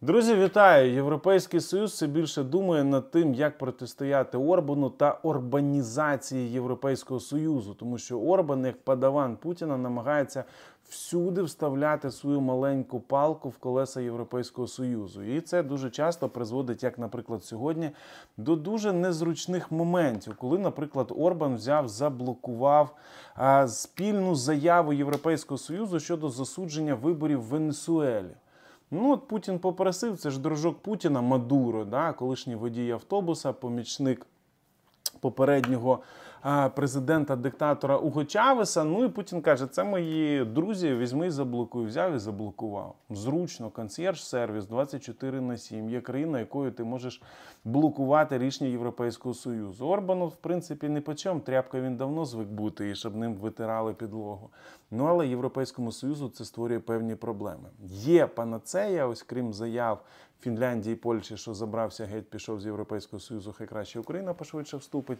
Друзі, вітаю! Європейський Союз все більше думає над тим, як протистояти Орбану та орбанізації Європейського Союзу. Тому що Орбан, як падаван Путіна, намагається всюди вставляти свою маленьку палку в колеса Європейського Союзу. І це дуже часто призводить, як, наприклад, сьогодні, до дуже незручних моментів. Коли, наприклад, Орбан заблокував спільну заяву Європейського Союзу щодо засудження виборів в Венесуелі. Ну, от Путін попросив, це ж дружок Путіна, Мадуро, да, колишній водій автобуса, помічник попереднього президента-диктатора Уго Чавеса. Ну і Путін каже, це мої друзі, візьми і заблокуй. Взяв і заблокував. Зручно, консьєрж-сервіс 24/7. Є країна, якою ти можеш блокувати рішення Європейського Союзу. Орбану, в принципі, ні по чому. Тряпка він давно звик бути, і щоб ним витирали підлогу. Ну, але Європейському Союзу це створює певні проблеми. Є панацея, ось крім заяв Фінляндії і Польщі, що забрався геть, пішов з Європейського Союзу, хай краще Україна пошвидше вступить.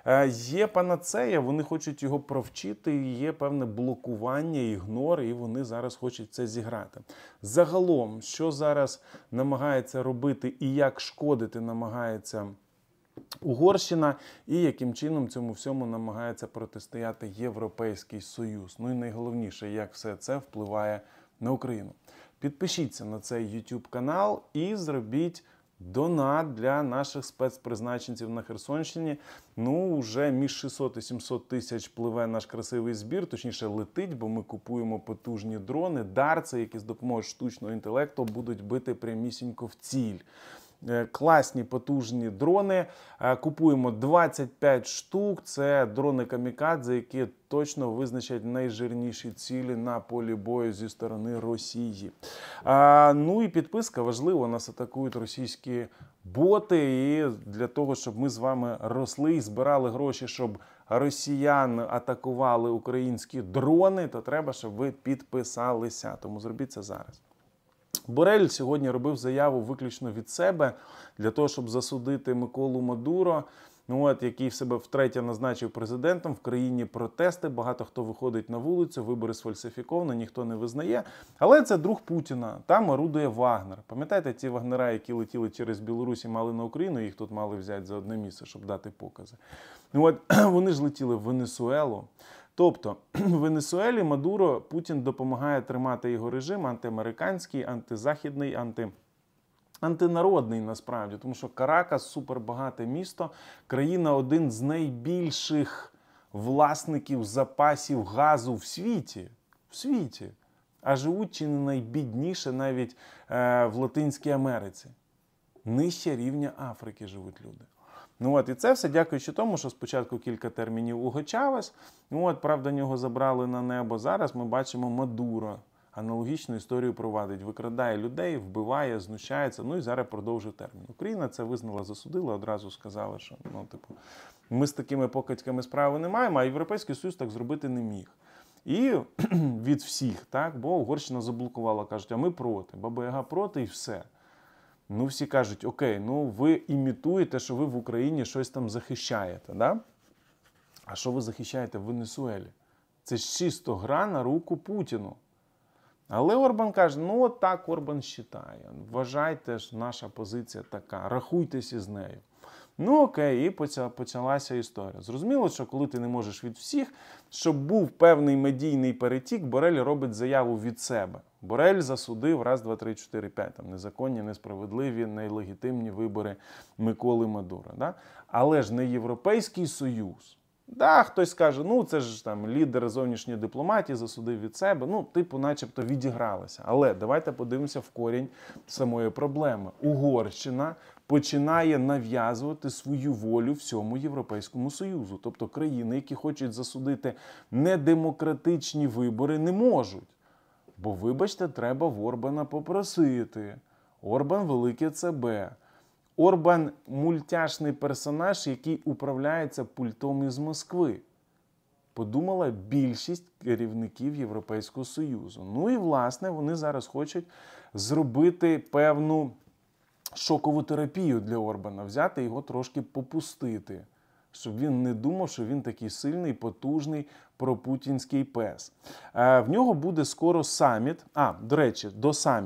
Є панацея, вони хочуть його провчити, є певне блокування, ігнор, і вони зараз хочуть це зіграти. Загалом, що зараз намагається робити і як шкодити намагається Угорщина, і яким чином цьому всьому намагається протистояти Європейський Союз. Ну і найголовніше, як все це впливає на Україну. Підпишіться на цей YouTube канал і зробіть донат для наших спецпризначенців на Херсонщині. Ну, вже між 600 і 700 тисяч пливе наш красивий збір, точніше летить, бо ми купуємо потужні дрони, дарці, які з допомогою штучного інтелекту будуть бити прямісінько в ціль. Класні потужні дрони. Купуємо 25 штук. Це дрони камікадзе, які точно визначать найжирніші цілі на полі бою зі сторони Росії. Ну і підписка важлива. Нас атакують російські боти. І для того, щоб ми з вами росли і збирали гроші, щоб росіян атакували українські дрони, то треба, щоб ви підписалися. Тому зробіть це зараз. Борель сьогодні робив заяву виключно від себе для того, щоб засудити Миколу Мадуро, який себе втретє назначив президентом. В країні протести, багато хто виходить на вулицю, вибори сфальсифіковані, ніхто не визнає. Але це друг Путіна, там орудує Вагнер. Пам'ятаєте, ті вагнера, які летіли через Білорусь і мали на Україну, їх тут мали взяти за одне місце, щоб дати покази. Вони ж летіли в Венесуелу. Тобто в Венесуелі Мадуро Путін допомагає тримати його режим антиамериканський, антизахідний, антинародний насправді. Тому що Каракас – супербагате місто, країна один з найбільших власників запасів газу в світі. А живуть чи не найбідніше навіть в Латинській Америці. Нижче рівня Африки живуть люди. І це все дякуючи тому, що спочатку кілька термінів Уго Чавес, правда, нього забрали на небо. Зараз ми бачимо Мадуро. Аналогічну історію провадить. Викрадає людей, вбиває, знущається, і зараз продовжує термін. Україна це визнала, засудила, одразу сказала, що ми з такими покидьками справи не маємо, а Європейський Союз так зробити не міг. І від всіх, бо Угорщина заблокувала, кажуть, а ми проти, Баба Яга проти і все. Всі кажуть, окей, ви імітуєте, що ви в Україні щось там захищаєте, да? А що ви захищаєте в Венесуелі? Це ж чисто гра на руку Путіну. Але Орбан каже, так Орбан вважає. Вважайте, що наша позиція така, рахуйтеся з нею. Окей, і почалася історія. Зрозуміло, що коли ти не можеш від всіх, щоб був певний медійний перетік, Борель робить заяву від себе. Борель засудив 1, 2, 3, 4, 5. Незаконні, несправедливі, нелегітимні вибори Миколи Мадуро. Да? Але ж не Європейський Союз. Да, хтось скаже, це ж лідер зовнішньої дипломатії засудив від себе. Начебто відігралося. Але давайте подивимося в корінь самої проблеми. Угорщина починає нав'язувати свою волю всьому Європейському Союзу. Тобто країни, які хочуть засудити недемократичні вибори, не можуть. Бо, вибачте, треба в Орбана попросити. Орбан – велике ЦБ. Орбан – мультяшний персонаж, який управляється пультом із Москви. Подумала більшість керівників Європейського Союзу. І, власне, вони зараз хочуть зробити певну шокову терапію для Орбана. Взяти його трошки попустити. Щоб він не думав, що він такий сильний, потужний, пропутінський пес. В нього буде скоро саміт. До речі, до саміту.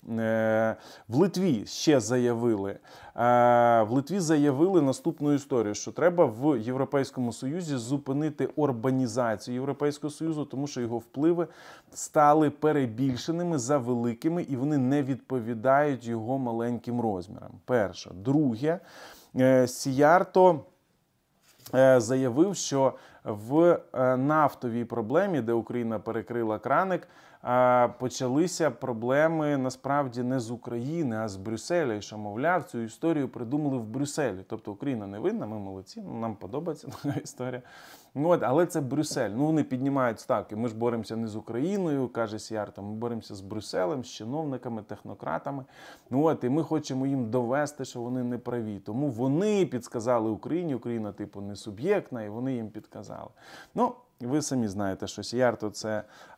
В Литві ще заявили. В Литві заявили наступну історію, що треба в Європейському Союзі зупинити орбанізацію Європейського Союзу, тому що його впливи стали перебільшеними, завеликими, і вони не відповідають його маленьким розмірам. Перше. Друге, Сіярто заявив, що в нафтовій проблемі, де Україна перекрила краник, почалися проблеми насправді не з України, а з Брюсселя. І що, мовляв, цю історію придумали в Брюсселі. Тобто Україна не винна, ми молодці, нам подобається така історія. Але це Брюссель. Вони піднімають ставки. Ми ж боремося не з Україною, каже Сіярто, ми боремося з Брюсселем, з чиновниками, технократами. І ми хочемо їм довести, що вони не праві. Тому вони підсказали Україні, Україна типу не суб'єктна, і вони їм підказали. Ви самі знаєте, що Сіярто – це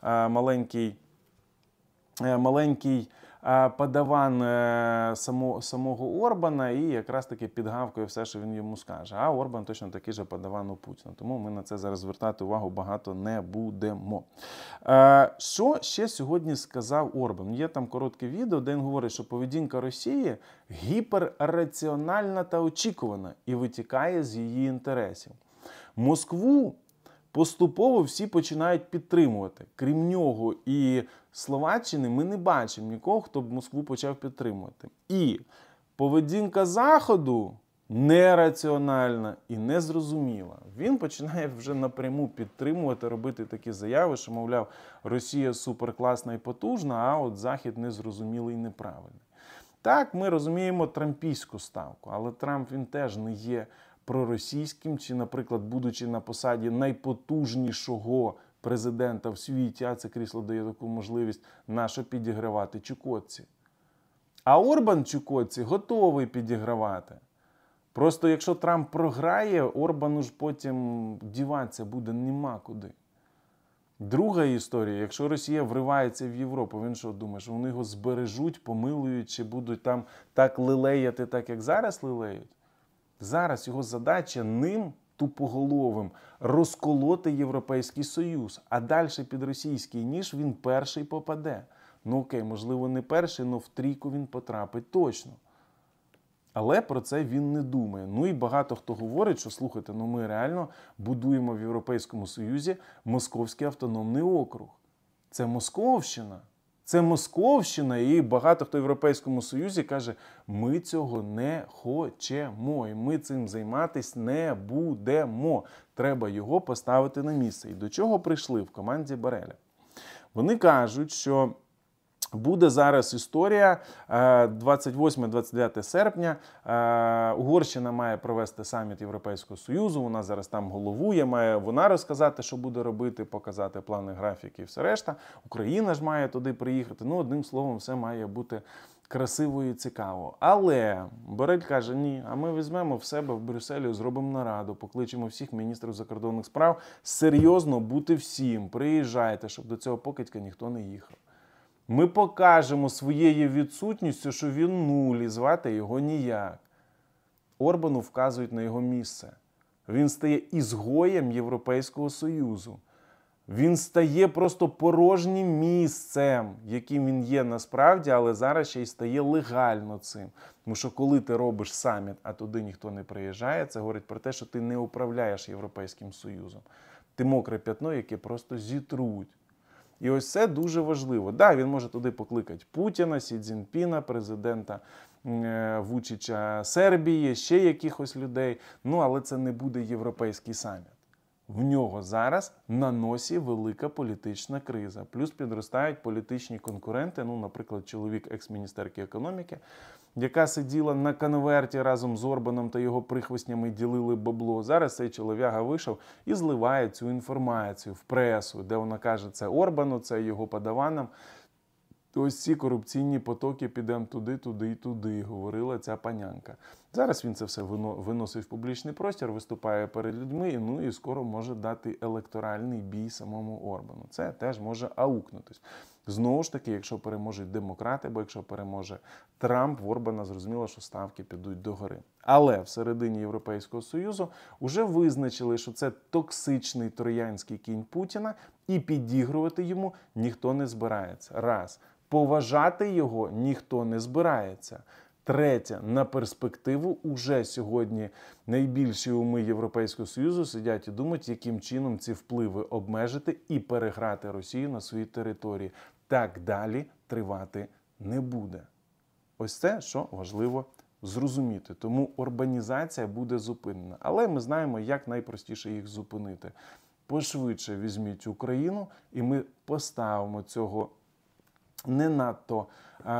маленький подаван самого Орбана і якраз таки підгавкує все, що він йому скаже. А Орбан точно такий же подаван у Путіна. Тому ми на це зараз звертати увагу багато не будемо. Що ще сьогодні сказав Орбан? Є там коротке відео, де він говорить, що поведінка Росії гіперраціональна та очікувана і витікає з її інтересів. Москву поступово всі починають підтримувати. Крім нього і Словаччини ми не бачимо нікого, хто б Москву почав підтримувати. І поведінка Заходу нераціональна і незрозуміла. Він починає вже напряму підтримувати, робити такі заяви, що, мовляв, Росія суперкласна і потужна, а от Захід незрозумілий і неправильний. Так, ми розуміємо трампійську ставку, але Трамп, він теж не є проросійським, чи, наприклад, будучи на посаді найпотужнішого президента в світі, а це крісло дає таку можливість, нащо підігравати Чукотці. А Орбан Чукотці готовий підігравати. Просто якщо Трамп програє, Орбану ж потім діватися буде нема куди. Друга історія, якщо Росія вривається в Європу, він що думає, що вони його збережуть, помилують, чи будуть там так лелеяти, так як зараз лелеють? Зараз його задача ним, тупоголовим, розколоти Європейський Союз, а далі під російський ніж він перший попаде. Окей, можливо, не перший, але в трійку він потрапить точно. Але про це він не думає. І багато хто говорить, що, слухайте, ми реально будуємо в Європейському Союзі Московський автономний округ. Це Московщина. Це Московщина, і багато хто в Європейському Союзі каже, ми цього не хочемо, і ми цим займатися не будемо. Треба його поставити на місце. І до чого прийшли в команді Борреля? Вони кажуть, що буде зараз історія 28-29 серпня. Угорщина має провести саміт Європейського Союзу, вона зараз там головує, має вона розказати, що буде робити, показати плани, графіки і все решта. Україна ж має туди приїхати. Одним словом, все має бути красиво і цікаво. Але Борель каже, ні, а ми візьмемо в себе в Брюсселі, зробимо нараду, покличемо всіх міністрів закордонних справ, серйозно бути всім, приїжджайте, щоб до цього покидька ніхто не їхав. Ми покажемо своєю відсутністю, що він нуль, і звати його ніяк. Орбану вказують на його місце. Він стає ізгоєм Європейського Союзу. Він стає просто порожнім місцем, яким він є насправді, але зараз ще й стає легально цим. Тому що коли ти робиш саміт, а туди ніхто не приїжджає, це говорить про те, що ти не управляєш Європейським Союзом. Ти мокре п'ятно, яке просто зітруть. І ось це дуже важливо. Да, він може туди покликати Путіна, Сі Цзіньпіна, президента Вучича Сербії, ще якихось людей, але це не буде європейський саміт. В нього зараз на носі велика політична криза. Плюс підростають політичні конкуренти, наприклад, чоловік екс-міністерки економіки, яка сиділа на конверті разом з Орбаном та його прихвостнями, ділили бабло. Зараз цей чолов'яга вийшов і зливає цю інформацію в пресу, де вона каже, це Орбану, це його подаванам. Ось ці корупційні потоки підемо туди, туди і туди, говорила ця панянка. Зараз він це все виносить в публічний простір, виступає перед людьми, і скоро може дати електоральний бій самому Орбану. Це теж може аукнутись. Знову ж таки, якщо переможуть демократи, або якщо переможе Трамп, в Орбана зрозуміло, що ставки підуть догори. Але всередині Європейського Союзу вже визначили, що це токсичний троянський кінь Путіна, і підігрувати йому ніхто не збирається. Раз. Поважати його ніхто не збирається. Третє, на перспективу уже сьогодні найбільші уми Європейського Союзу сидять і думають, яким чином ці впливи обмежити і переграти Росію на своїй території. Так далі тривати не буде. Ось це, що важливо зрозуміти. Тому урбанізація буде зупинена. Але ми знаємо, як найпростіше їх зупинити. Пошвидше візьміть Україну, і ми поставимо цього не надто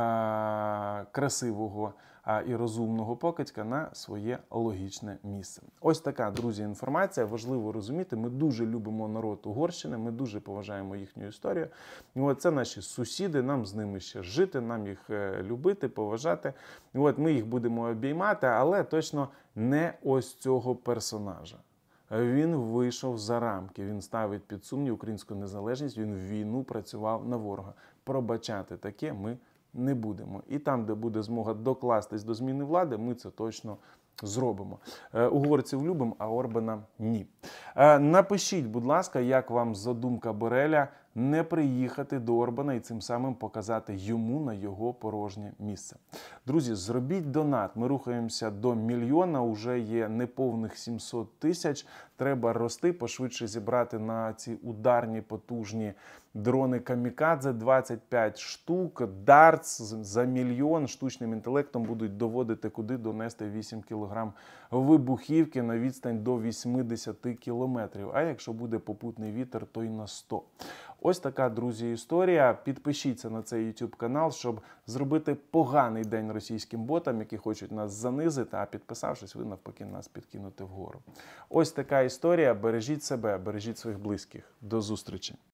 красивого і розумного покидька на своє логічне місце. Ось така, друзі, інформація. Важливо розуміти, ми дуже любимо народ Угорщини, ми дуже поважаємо їхню історію. Це наші сусіди, нам з ними ще жити, нам їх любити, поважати. Ми їх будемо обіймати, але точно не ось цього персонажа. Він вийшов за рамки, він ставить під сумнів українську незалежність, він в війну працював на ворога. Пробачати таке ми не будемо. І там, де буде змога докластись до зміни влади, ми це точно зробимо. Угорців любимо, а Орбана ні. Напишіть, будь ласка, як вам задумка Борреля не приїхати до Орбана і цим самим показати йому на його порожнє місце. Друзі, зробіть донат. Ми рухаємося до 1 мільйона, уже є неповних 700 тисяч. Треба рости, пошвидше зібрати на ці ударні, потужні дрони Камікадзе 25 штук. Дартс за 1 мільйон штучним інтелектом будуть доводити, куди донести 8 кілограм вибухівки на відстань до 80 кілометрів. А якщо буде попутний вітер, то й на 100. Ось така, друзі, історія. Підпишіться на цей YouTube канал, щоб зробити поганий день російським ботам, які хочуть нас занизити, а підписавшись, ви навпаки нас підкинути вгору. Ось така історія. Бережіть себе, бережіть своїх близьких. До зустрічі.